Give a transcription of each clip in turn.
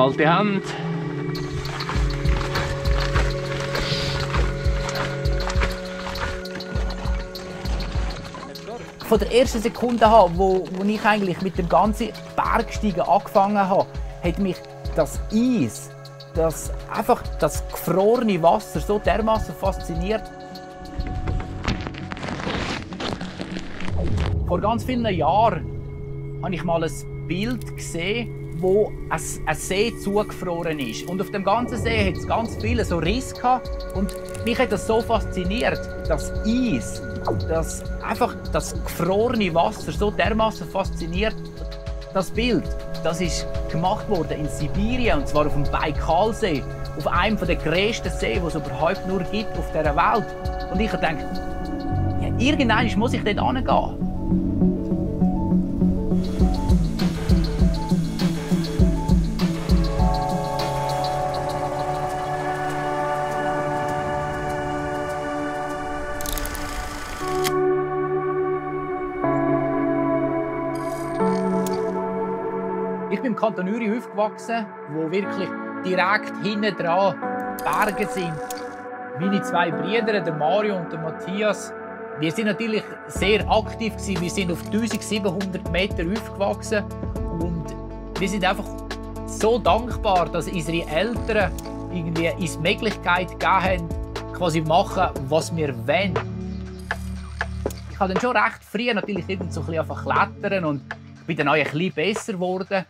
Kalte Hand. Von der ersten Sekunde an, wo ich eigentlich mit dem ganzen Bergsteigen angefangen habe, hat mich das Eis, das gefrorene Wasser so dermaßen fasziniert. Vor ganz vielen Jahren habe ich mal ein Bild gesehen, wo ein See zugefroren ist. Und auf dem ganzen See hat es ganz viele so Risse gehabt. Und mich hat das so fasziniert, das Eis, das gefrorene Wasser so dermaßen fasziniert. Das Bild, das ist gemacht worden in Sibirien, und zwar auf dem Baikalsee, auf einem der grössten Seen, die es überhaupt nur gibt auf dieser Welt. Und ich habe gedacht, ja, irgendwann muss ich dort hingehen. Ich bin im Kanton Uri aufgewachsen, wo wirklich direkt hinten dran Berge sind. Meine zwei Brüder, der Mario und der Matthias, wir sind natürlich sehr aktiv gewesen. Wir sind auf 1700 Meter aufgewachsen und wir sind einfach so dankbar, dass unsere Eltern irgendwie uns die Möglichkeit gegeben haben, quasi machen, was wir wollen. Ich habe dann schon recht früh natürlich irgend so ein bisschen klettern und ich bin dann auch ein bisschen besser geworden.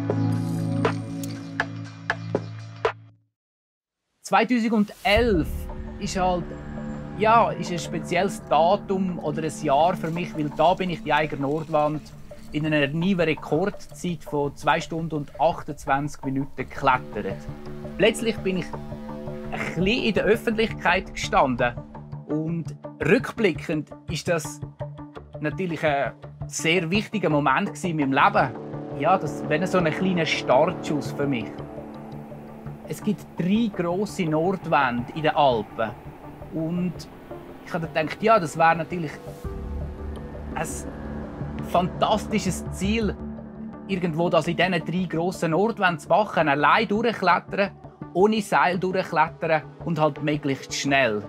2011 ist halt, ja, ist ein spezielles Datum oder ein Jahr für mich, weil da bin ich die Eiger Nordwand in einer neuen Rekordzeit von 2 Stunden und 28 Minuten geklettert. Plötzlich bin ich ein bisschen in der Öffentlichkeit gestanden und rückblickend ist das natürlich ein sehr wichtiger Moment in meinem Leben. Ja, das wäre so ein kleiner Startschuss für mich. Es gibt 3 grosse Nordwände in den Alpen. Und ich habe gedacht, ja, das wäre natürlich ein fantastisches Ziel, irgendwo das in diesen 3 grossen Nordwänden zu machen, allein durchklettern, ohne Seil durchklettern und halt möglichst schnell.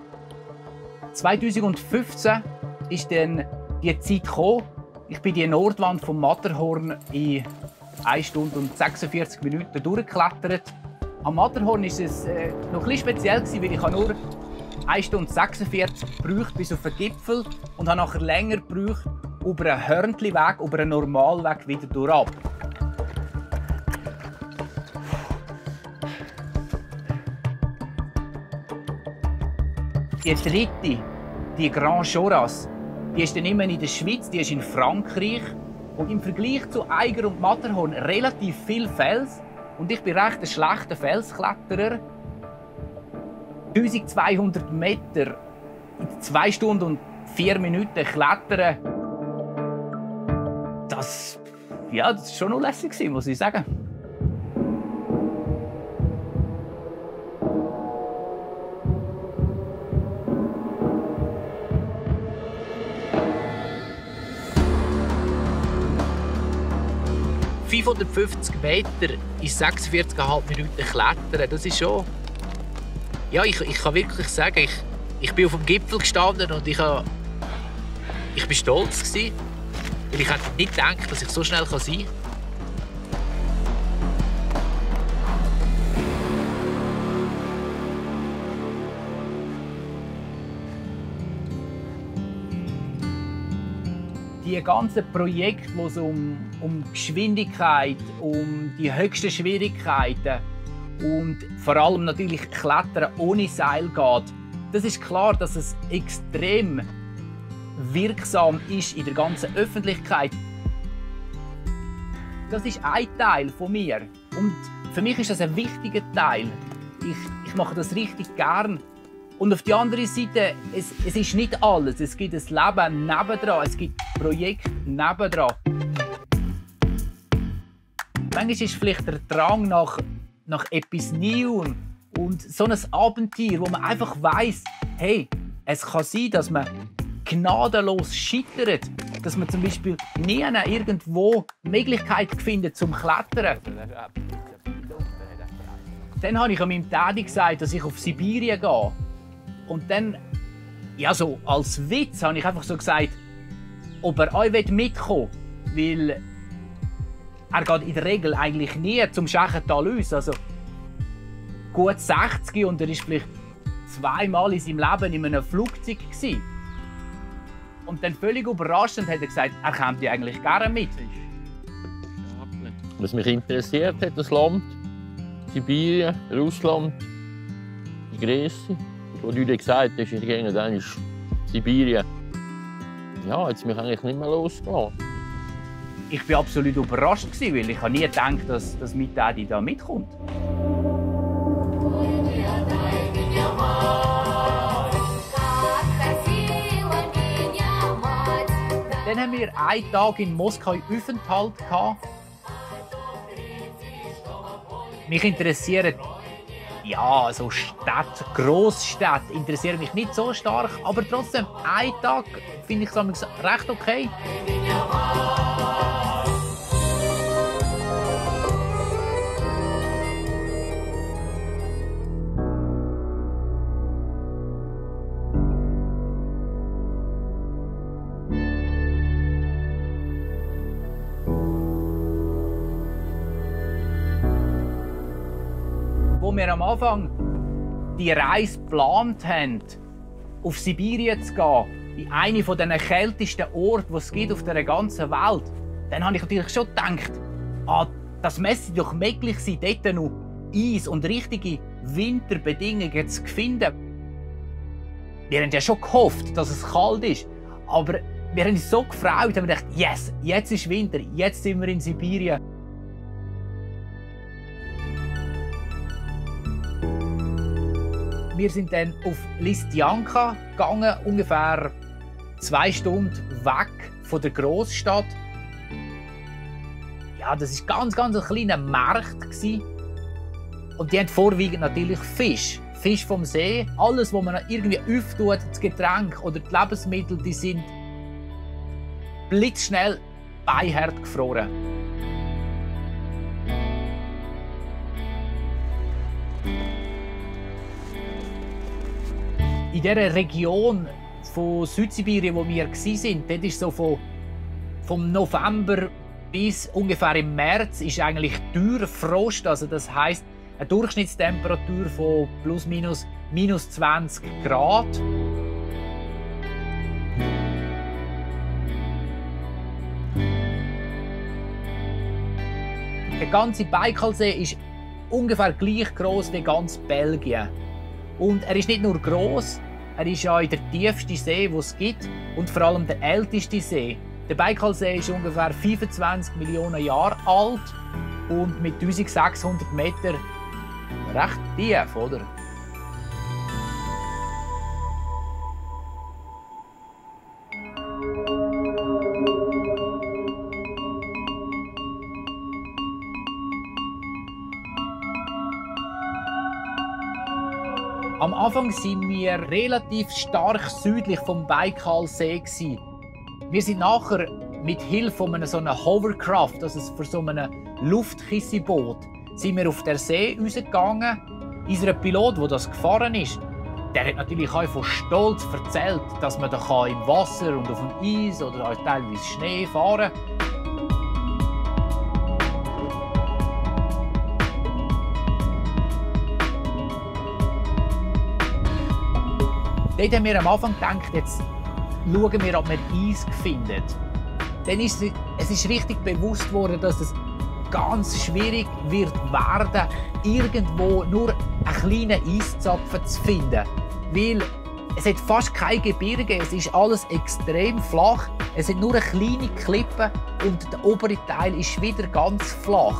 2015 ist dann die Zeit gekommen. Ich bin die Nordwand vom Matterhorn in 1 Stunde und 46 Minuten durchgeklettert. Am Matterhorn war es noch ein bisschen speziell, weil ich nur 1 Stunde 46 gebraucht bis auf den Gipfel und habe nachher länger gebraucht über einen Hörnli-Weg, über einen Normalweg wieder durchab. Die dritte, die Grand Joras, die ist dann immer in der Schweiz, die ist in Frankreich. Und im Vergleich zu Eiger und Matterhorn relativ viel Fels. Und ich bin recht ein schlechter Felskletterer. 1200 Meter in 2 Stunden und 4 Minuten klettern, das war schon noch lässig, muss ich sagen. «550 Meter in 46,5 Minuten klettern, das ist schon...» Ja, ich kann wirklich sagen, ich bin auf dem Gipfel gestanden und ich war stolz gewesen, weil ich hätte nicht gedacht, dass ich so schnell sein kann. Die ganzen Projekte, wo es um Geschwindigkeit, um die höchsten Schwierigkeiten und vor allem natürlich Klettern ohne Seil geht, das ist klar, dass es extrem wirksam ist in der ganzen Öffentlichkeit. Das ist ein Teil von mir und für mich ist das ein wichtiger Teil. Ich mache das richtig gern. Und auf der anderen Seite, es ist nicht alles. Es gibt ein Leben nebendran, es gibt Projekte nebendran. Manchmal ist vielleicht der Drang nach etwas Neuem und so ein Abenteuer, wo man einfach weiss, hey, es kann sein, dass man gnadenlos scheitert, dass man zum Beispiel nie irgendwo Möglichkeit findet zum Klettern. Dann habe ich meinem Daddy gesagt, dass ich auf Sibirien gehe. Und dann, ja, so als Witz, habe ich einfach so gesagt, ob er euch mitkommen will. Weil er geht in der Regel eigentlich nie zum Schächental aus. Also gut 60 und er war vielleicht zweimal in seinem Leben in einem Flugzeug gewesen. Und dann völlig überraschend hat er gesagt, er kommt eigentlich gerne mit. Was mich interessiert hat, das Land, Sibirien, Russland, die Größe. Wo du dir gesagt hast, ich gehe dann ist Sibirien. Ja, jetzt mich eigentlich nicht mehr losgelassen. Ich war absolut überrascht, weil ich nie gedacht, dass mein Daddy da mitkommt. Dann haben wir einen Tag in Moskau Aufenthalt gehabt. Mich interessieren so Städte, Grossstädte interessieren mich nicht so stark, aber trotzdem, einen Tag finde ich es recht okay. Wo wir am Anfang die Reise geplant haben, auf Sibirien zu gehen, in einen von den kältesten Orten, die es gibt auf der ganzen Welt, dann habe ich natürlich schon gedacht, das müsste doch möglich sein, dort noch Eis und richtige Winterbedingungen zu finden. Wir haben ja schon gehofft, dass es kalt ist, aber wir haben uns so gefreut, haben gedacht, yes, jetzt ist Winter, jetzt sind wir in Sibirien. Wir sind dann auf Listjanka gegangen, ungefähr 2 Stunden weg von der Großstadt. Ja, das war ganz ein kleiner Markt. Und die haben vorwiegend natürlich Fisch. Fisch vom See. Alles, was man irgendwie auftut, das Getränk oder die Lebensmittel, die sind blitzschnell beihart gefroren. In dieser Region von Südsibirien, wo wir waren, dort ist so vom November bis ungefähr im März ist eigentlich Frost. Also das heisst eine Durchschnittstemperatur von plus minus -20 Grad. Der ganze Baikalsee ist ungefähr gleich groß wie ganz Belgien. Und er ist nicht nur gross, er ist ja der tiefste See, den es gibt und vor allem der älteste See. Der Baikalsee ist ungefähr 25 Millionen Jahre alt und mit 1600 Metern recht tief, oder? Am Anfang waren wir relativ stark südlich vom Baikalsee. Wir sind nachher mit Hilfe von so einem Hovercraft, also für so einem Luftkissenboot, sind wir auf den See rausgegangen. Unser Pilot, der das gefahren ist, der hat natürlich auch von Stolz erzählt, dass man da im Wasser und auf dem Eis oder auch teilweise Schnee fahren kann. Dort haben wir am Anfang gedacht, jetzt schauen wir, ob wir Eis finden. Dann ist es richtig bewusst geworden, dass es ganz schwierig wird werden, irgendwo nur einen kleinen Eiszapfen zu finden. Weil es hat fast kein Gebirge, es ist alles extrem flach. Es sind nur eine kleine Klippe und der obere Teil ist wieder ganz flach.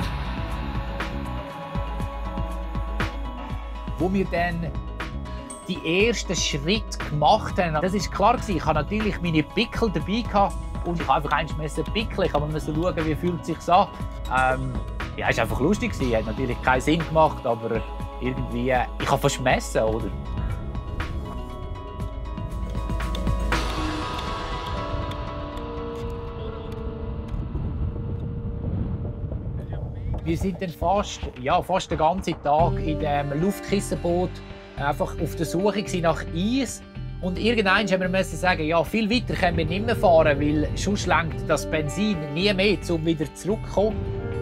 Wo wir dann die ersten Schritte gemacht haben, das ist klar gewesen. Ich hatte natürlich meine Pickel dabei gehabt und ich habe einfach pickeln. Ich habe schauen, wie fühlt es sich an. Ja, es war einfach lustig gewesen. Hat natürlich keinen Sinn gemacht, aber irgendwie, ich habe fast messen, oder? Wir sind dann fast den ganzen Tag in dem Luftkissenboot einfach auf der Suche nach Eis. Und irgendwann haben wir sagen, ja, viel weiter können wir nicht mehr fahren, weil sonst reicht das Benzin nie mehr, um wieder zurückzukommen.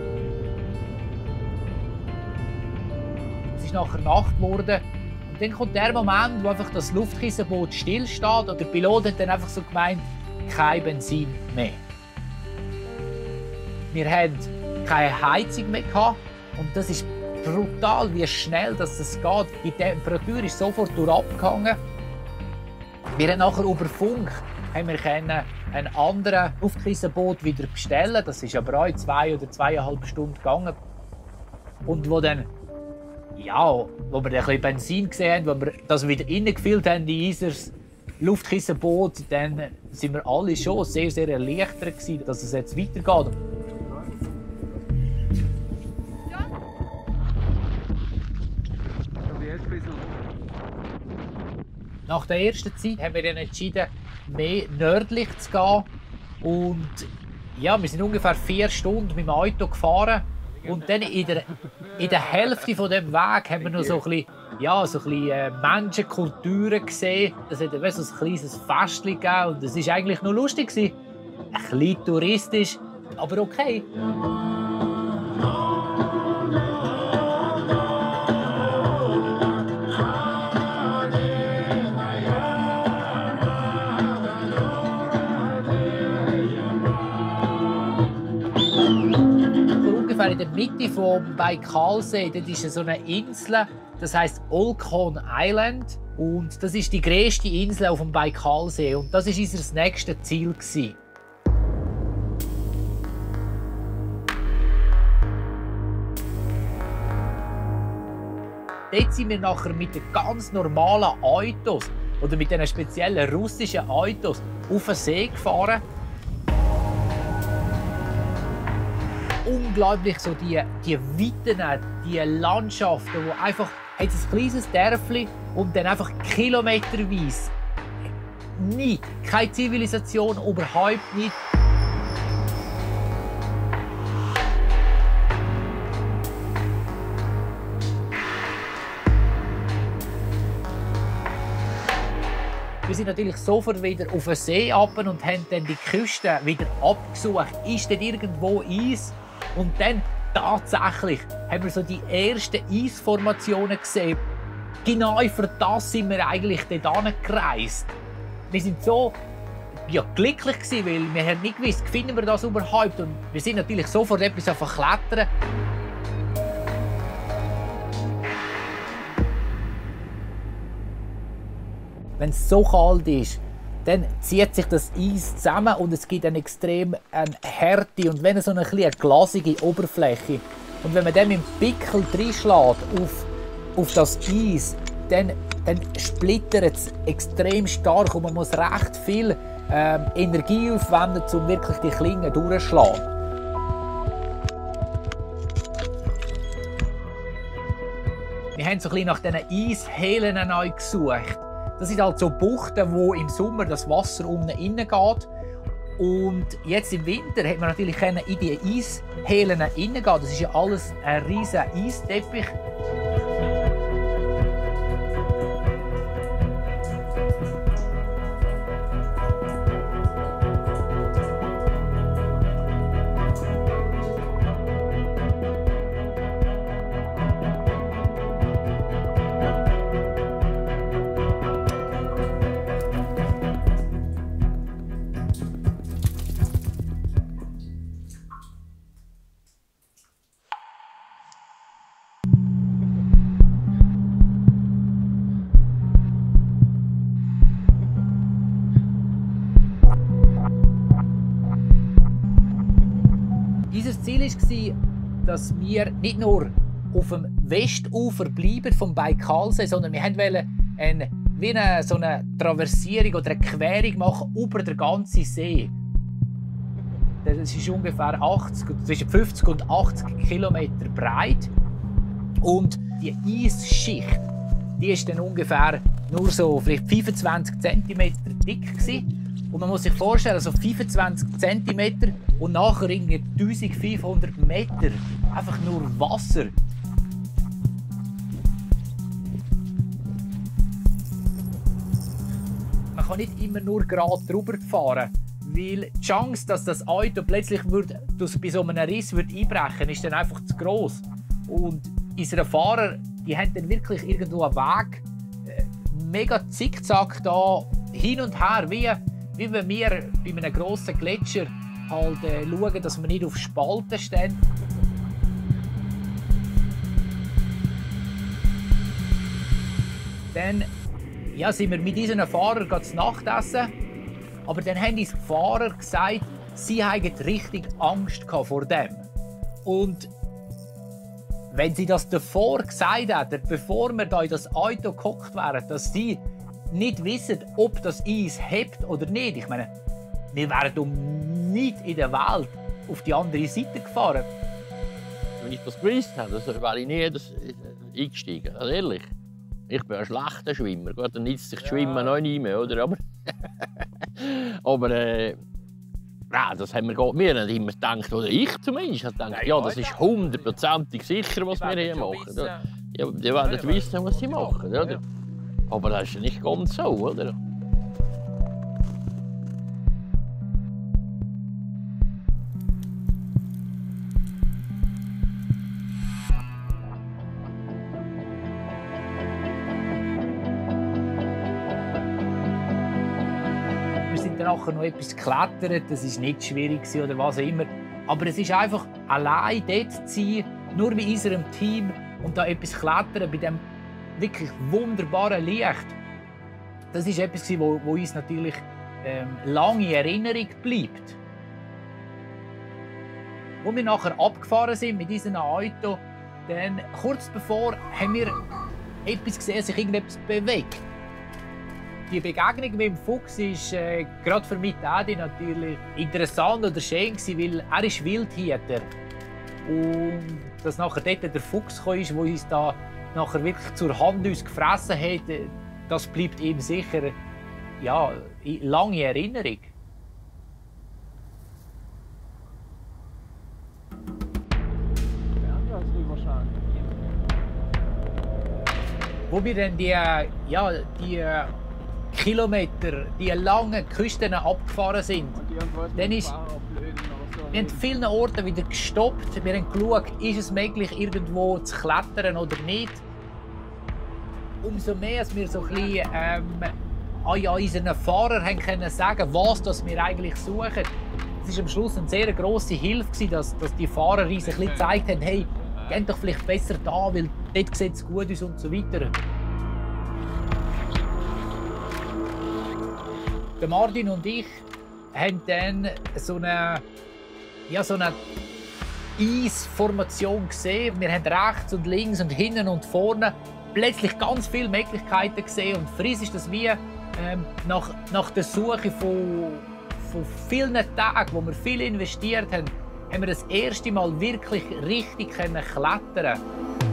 Es ist nachher Nacht geworden. Und dann kommt der Moment, wo einfach das Luftkissenboot stillsteht und der Pilot hat dann einfach so gemeint, kein Benzin mehr. Wir hatten keine Heizung mehr und das ist brutal, wie schnell das geht. Die Temperatur ist sofort abgegangen. Wir haben nachher über Funk ein anderes Luftkissenboot wieder bestellen. Das ist aber auch 2 oder 2,5 Stunden gegangen. Und wo wir ein bisschen Benzin gesehen haben, wo wir das wieder reingefüllt haben in unser Luftkissenboot, dann sind wir alle schon sehr, sehr erleichtert gewesen, dass es jetzt weitergeht. Nach der ersten Zeit haben wir dann entschieden, mehr nördlich zu gehen. Und ja, wir sind ungefähr 4 Stunden mit dem Auto gefahren. Und dann in der Hälfte von dem Weg haben wir noch so ein bisschen Menschenkulturen gesehen. Es hat so ein kleines Festchen gegeben und es war eigentlich noch lustig. Ein bisschen touristisch, aber okay. In der Mitte vom Baikalsee, dort ist so eine Insel, das heißt Olkhon Island, und das ist die grösste Insel auf dem Baikalsee und das war unser nächstes Ziel. Dort sind wir nachher mit den ganz normalen Autos oder mit diesen speziellen russischen Autos auf den See gefahren. Unglaublich so die Weiten, die Landschaften, wo einfach ein kleines Dörfli und dann einfach kilometerweise nichts, keine Zivilisation, überhaupt nicht. Wir sind natürlich sofort wieder auf den See runter und haben dann die Küste wieder abgesucht. Ist dort irgendwo Eis? Und dann tatsächlich haben wir so die ersten Eisformationen gesehen. Genau für das sind wir eigentlich dort gereist. Wir sind so glücklich gewesen, weil wir haben nicht gewusst, finden wir das überhaupt. Und wir sind natürlich sofort etwas auf Klettern. Wenn es so kalt ist, dann zieht sich das Eis zusammen und es gibt eine extrem Härte und wenn so eine glasige Oberfläche. Und wenn man dann mit dem Pickel reinschlägt auf das Eis, dann splittert es extrem stark und man muss recht viel Energie aufwenden, um wirklich die Klingen durchzuschlagen. Wir haben so ein bisschen nach diesen Eishöhlen neu gesucht. Das sind halt so Buchten, wo im Sommer das Wasser unten rein geht. Und jetzt im Winter hat man natürlich in die Eishöhlen reingehen. Das ist ja alles ein riesiger Eisteppich. Unser Ziel war, dass wir nicht nur auf dem Westufer bleiben vom Baikalsee, sondern wir wollten so eine Traversierung oder eine Querung machen über den ganzen See. Das ist ungefähr zwischen 50 und 80 Kilometer breit. Und die Eisschicht, die ist dann ungefähr nur so vielleicht 25 cm dick gewesen. Und man muss sich vorstellen, so 25 cm und nachher irgendwie 1500 Meter einfach nur Wasser. Man kann nicht immer nur gerade drüber fahren, weil die Chance, dass das Auto plötzlich bei so einem Riss einbrechen würde, ist dann einfach zu gross. Und unsere Fahrer, die haben dann wirklich irgendwo einen Weg, mega zickzack da hin und her, wie wenn wir bei einem grossen Gletscher halt schauen, dass wir nicht auf Spalten stehen. Dann sind wir mit diesen Fahrern zu Nacht essen. Aber dann haben uns die Fahrer gesagt, sie hätten richtig Angst vor dem. Und wenn sie das davor gesagt hätten, bevor wir da in das Auto gehockt wären, dass sie nicht wissen, ob das Eis hebt oder nicht. Ich meine, wir wären um nichts in der Welt auf die andere Seite gefahren. Wenn ich das gewusst hätte, wäre ich nie eingestiegen. Also ehrlich. Ich bin ein schlechter Schwimmer. Gut, dann nützt sich das Schwimmen noch nicht mehr, oder? Aber das haben wir haben immer gedacht, oder ich zumindest, habe gedacht, ja, das ist 100%ig sicher, was wir hier machen. Ja, die werden wissen, was sie machen, oder? Aber das ist ja nicht ganz so, oder? Nachher noch etwas geklettert, das war nicht schwierig oder was auch immer. Aber es ist einfach allein dort zu sein, nur mit unserem Team und da etwas klettern bei diesem wirklich wunderbaren Licht. Das ist etwas, wo uns natürlich lange in Erinnerung bleibt. Als wir nachher abgefahren sind mit diesem Auto, dann kurz bevor haben wir etwas gesehen, sich irgendetwas bewegt. Die Begegnung mit dem Fuchs war gerade für mich natürlich interessant oder schön, weil er ist Wildhüter. Und dass nachher dort der Fuchs kam, der uns da nachher wirklich zur Hand uns gefressen hat, das bleibt ihm sicher lange in Erinnerung. Wo wir dann die Kilometer, die langen Küsten abgefahren sind, dann ist wir haben an vielen Orten wieder gestoppt. Wir haben geschaut, ist es möglich, irgendwo zu klettern oder nicht. Umso mehr, als wir so ein bisschen unseren Fahrern haben können sagen, was wir eigentlich suchen. Es war am Schluss eine sehr grosse Hilfe, dass die Fahrer uns ein bisschen gezeigt haben, hey, geht doch vielleicht besser da, weil dort sieht es gut aus und so weiter. Der Martin und ich haben dann so eine Eisformation gesehen. Wir haben rechts und links und hinten und vorne plötzlich ganz viele Möglichkeiten gesehen. Und für uns ist das wie nach der Suche von vielen Tagen, wo wir viel investiert haben, haben wir das erste Mal wirklich richtig klettern.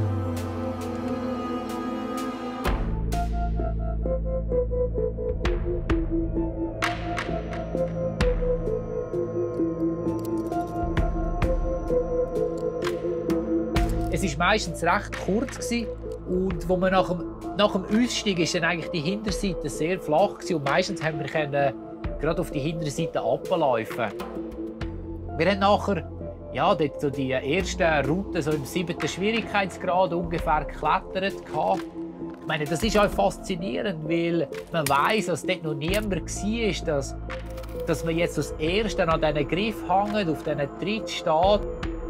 Es war meistens recht kurz und wo wir nach dem Ausstieg ist dann eigentlich die Hinterseite sehr flach und meistens haben wir gerade auf die Hinterseite runterlaufen. Wir haben nachher dort so die ersten Routen so im 7. Schwierigkeitsgrad ungefähr geklettert. Ich meine, das ist auch faszinierend, weil man weiss, dass dort noch niemand war, dass man jetzt das Erste an diesen Griff hängt, auf diesen Tritt steht.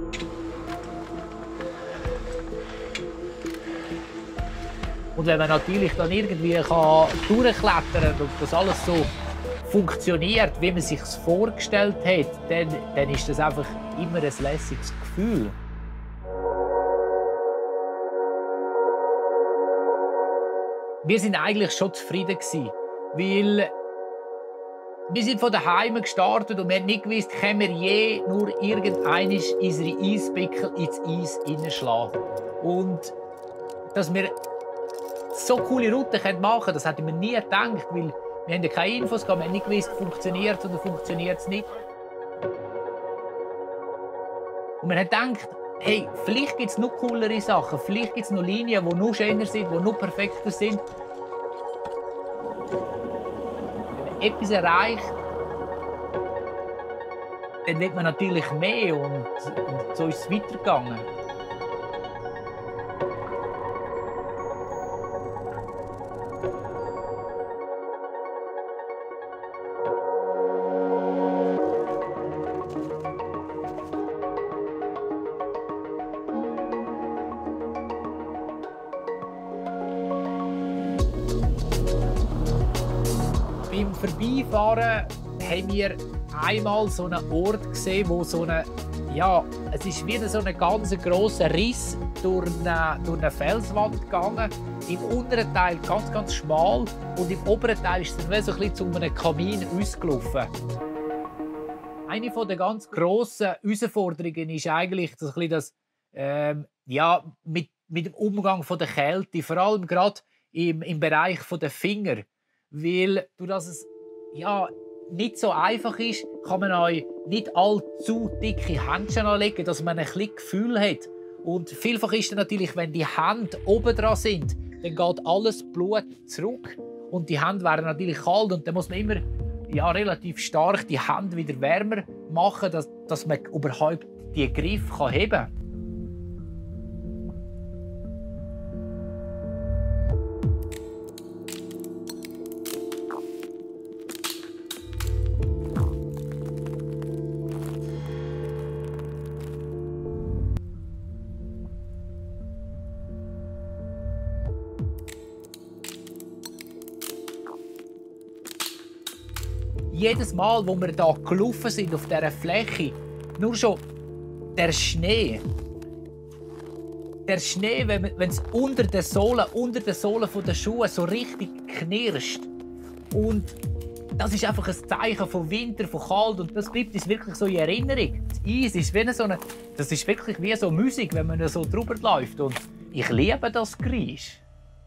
Und wenn man natürlich dann irgendwie durchklettern kann und das alles so funktioniert, wie man es sich vorgestellt hat, dann ist das einfach immer ein lässiges Gefühl. Wir sind eigentlich schon zufrieden gewesen, weil wir sind von daheim gestartet und wir haben nicht gewusst, können wir je nur irgendeinmal unsere Eispickel ins Eis hineinschlagen. Und dass wir so coole Routen machen können, das hätten wir nie gedacht, weil wir haben ja keine Infos gehabt, wir haben nicht gewusst, funktioniert es oder funktioniert es nicht. Und wir haben gedacht, hey, vielleicht gibt es noch coolere Sachen, vielleicht gibt es noch Linien, die noch schöner sind, die noch perfekter sind. Wenn man etwas erreicht, dann will man natürlich mehr und so ist es weitergegangen. Beim Vorbeifahren haben wir einmal so einen Ort gesehen, wo so eine, ja, es ist wieder so ein ganz grosser Riss durch eine Felswand gegangen. Im unteren Teil ganz schmal und im oberen Teil ist es dann so ein bisschen zu einem Kamin ausgelaufen. Eine der ganz grossen Herausforderungen ist eigentlich das ja, mit dem Umgang von der Kälte, vor allem gerade im Bereich der Finger. Weil durch das es ja, nicht so einfach ist, kann man euch nicht allzu dicke Händchen anlegen, dass man ein bisschen Gefühl hat. Und vielfach ist dann natürlich, wenn die Hände oben dran sind, dann geht alles Blut zurück und die Hände werden natürlich kalt und dann muss man immer ja, relativ stark die Hände wieder wärmer machen, dass man überhaupt die Griff heben kann. Jedes Mal, wo wir hier gelaufen sind auf dieser Fläche, nur schon der Schnee, wenn es unter den Sohlen der Schuhe so richtig knirscht. Und das ist einfach ein Zeichen von Winter, von kalt und das bleibt uns wirklich so in Erinnerung. Das Eis ist wie das ist wirklich wie so Musik, wenn man so drüber läuft. Und ich liebe das Geräusch.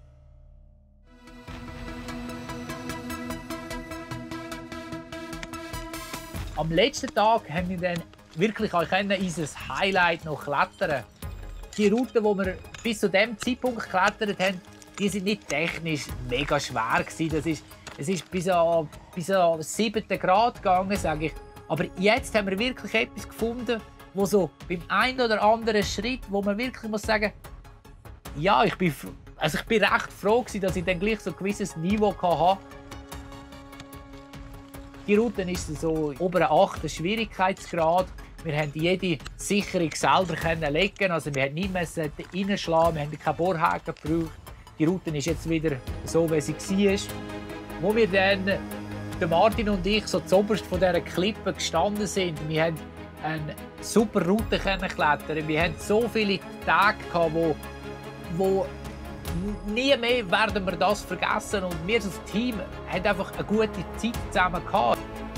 Am letzten Tag haben wir dann wirklich auch unser Highlight noch klettern. Die Routen, die wir bis zu diesem Zeitpunkt geklettert haben, die sind nicht technisch mega schwer gewesen. Es ist bis an 7. Grad gegangen, sage ich. Aber jetzt haben wir wirklich etwas gefunden, wo so beim einen oder anderen Schritt, wo man wirklich muss sagen, ja, ich bin recht froh gewesen, dass ich dann gleich so ein gewisses Niveau hatte. Die Route ist so oberen 8. Schwierigkeitsgrad. Wir konnten jede Sicherung selber legen. Also wir mussten nicht reinschlagen, wir haben keinen Bohrhaken gebraucht. Die Route ist jetzt wieder so, wie sie war. Wo wir dann, Martin und ich, so zuoberst von dieser Klippe gestanden sind, wir haben eine super Route klettern. Wir hatten so viele Tage, wo nie mehr werden wir das vergessen und wir als Team haben einfach eine gute Zeit zusammen gehabt.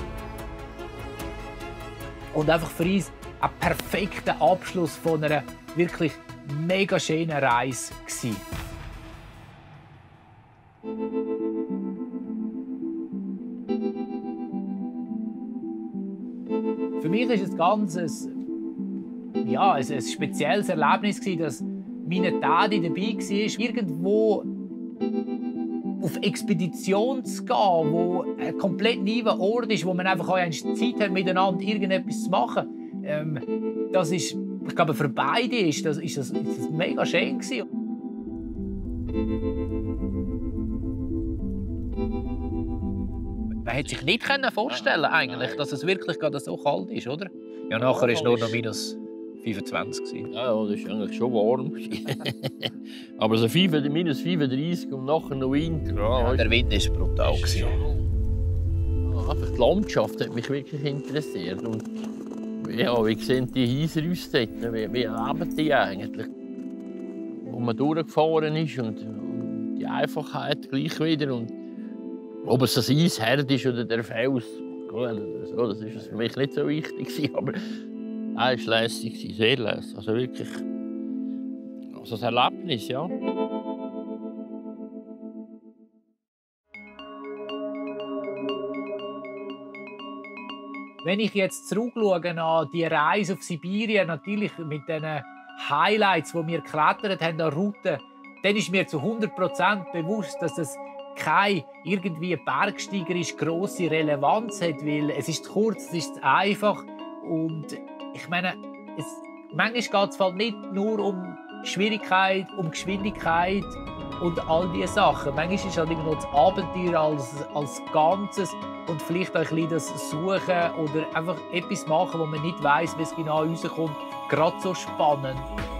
Und einfach für uns ein perfekter Abschluss von einer wirklich mega schönen Reise gewesen. Für mich ist es ganz ein spezielles Erlebnis gewesen, dass meine Daddy dabei war, irgendwo auf Expedition zu gehen, wo ein komplett neuer Ort ist, wo man einfach auch Zeit hat, miteinander irgendetwas zu machen. Das ist, ich glaube, für beide ist das mega schön gewesen. Man hätte sich nicht vorstellen eigentlich, dass es wirklich gerade so kalt ist, oder? Ja, nachher war es nur noch minus 25. Ja, das ist eigentlich schon warm. Aber so minus 35 und nachher noch Winter. Ja, der Wind war brutal. Einfach die Landschaft hat mich wirklich interessiert. Und ja, wie sehen die Häuser aus dort? Wie leben die eigentlich? Wo man durchgefahren ist und die Einfachheit gleich wieder. Und ob es das Eisherd ist oder der Fels, das war für mich nicht so wichtig. Aber es war lässig, sehr lässig. Also wirklich ein Erlebnis, ja. Wenn ich jetzt zurückschaue an die Reise auf Sibirien, natürlich mit diesen Highlights, die wir geklettert haben an Routen, dann ist mir zu 100% bewusst, dass es keine irgendwie bergsteigerisch grosse Relevanz hat, weil es ist kurz, es ist einfach und ich meine, manchmal geht es halt nicht nur um Schwierigkeit, um Geschwindigkeit und all diese Sachen. Manchmal ist halt irgendwo das Abenteuer als Ganzes und vielleicht auch ein bisschen das Suchen oder einfach etwas machen, wo man nicht weiss, wie es genau rauskommt, gerade so spannend.